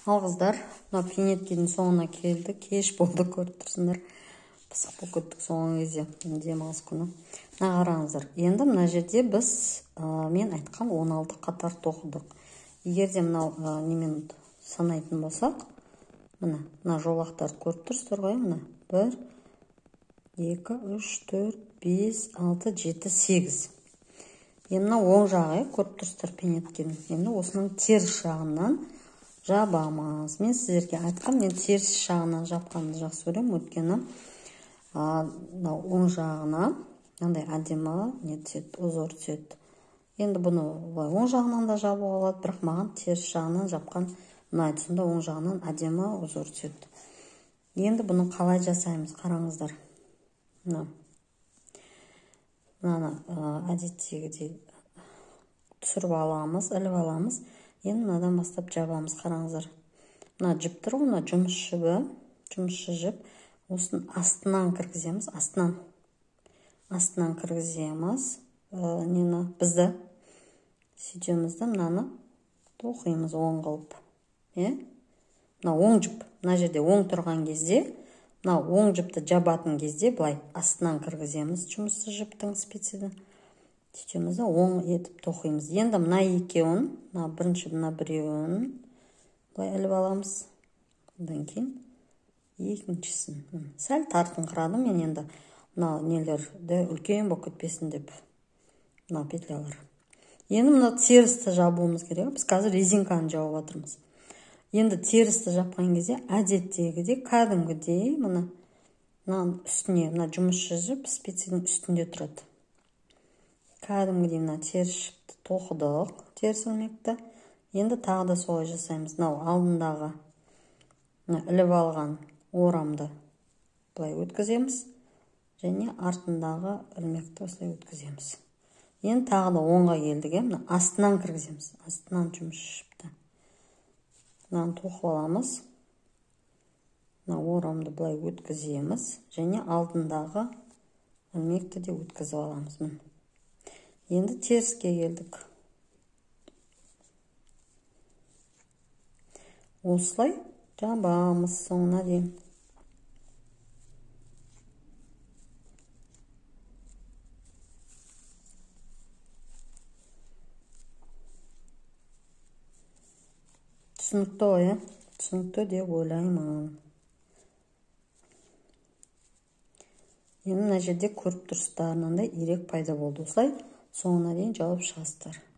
Ал қыздар, мына пинеткенің соңына келді. Кеш болды, көріп тұрсыңдар. Пысық болып кеттік соңғы кезде, демалыс күні. Мына қараңыздар. Енді мына жерде біз мен айтқан 16 қатар тоқыдық. Егер де мынау немен санайтын болсақ, мына жолақтарды көріп тұрсыздар ғой, мына 1 2 3 4 5 6 7 8. Енді мына оң жағы, көріп тұрсыздар пинеткенің. Енді осының теріс жағынан жабамыз. Мен сіздерге айтқам, мен теріс жағынан жапқанды жақсы көремін, өйткені оң жағына мынандай әдемі не түседі, узор түседі. Енді бұны оң жағынан да жабуға болады, бірақ маған теріс жағынан жапқан ұнайды. Сонда оң жағынан әдемі узор түседі. Енді бұны қалай жасаймыз, қараңыздар. Мынаны әдеттегідей түсіріп аламыз, іліп аламыз. Енді мынадан бастап жабамыз, қараңыздар. Мына жіп тұр ғой, мына жұмысшы жіп. Осының астынан кіргіземіз, астынан кіргіземіз. Бізді сөйтемізді, мынаны тоқимыз оң қылып. Мына оң жіп, мына жерде оң тұрған кезде, мына оң жіпті жабатын кезде былай астынан кіргіземіз жұмысшы жіптің спицені. Сөйтемізді оң етіп тоқимыз. Енді мына екеуін, мына бірінші, мына біреуін былай іліп аламыз. Одан кейін екіншісін. Сәл тартыңқырадым мен енді мына нелерді үлкен болып кетпесін деп. Мына петлялар. Енді мына терісті жабуымыз керек. Біз қазір резинканы жауып жатырмыз. Енді терісті жапқан кезде әдеттегідей, кәдімгідей мына үстіне, мына жұмысшы жіп спиценің үстінде тұрады. Кәдімгідей мына теріс жіпті тоқыдық, теріс ілмекті. Енді тағы да солай жасаймыз. Мынау алдындағы іліп алған орамды былай өткіземіз. Және артындағы ілмекті осылай өткіземіз. Енді тағы да оңға келдік, мына астынан кіргіземіз. Астынан жұмысшы жіпті. Мынаны тоқып аламыз. Мына орамды былай өткіземіз. Және алдындағы ілмекті де өткізіп аламыз. Енді теріске келдік. Осылай жабамыз соңына дейін. Түсінікті ғой, түсінікті деп ойлаймын. Енді мына жерде көріп тұрсыздар, мынандай ирек пайда болды. Осылай соңына дейін жауып шығасыздар.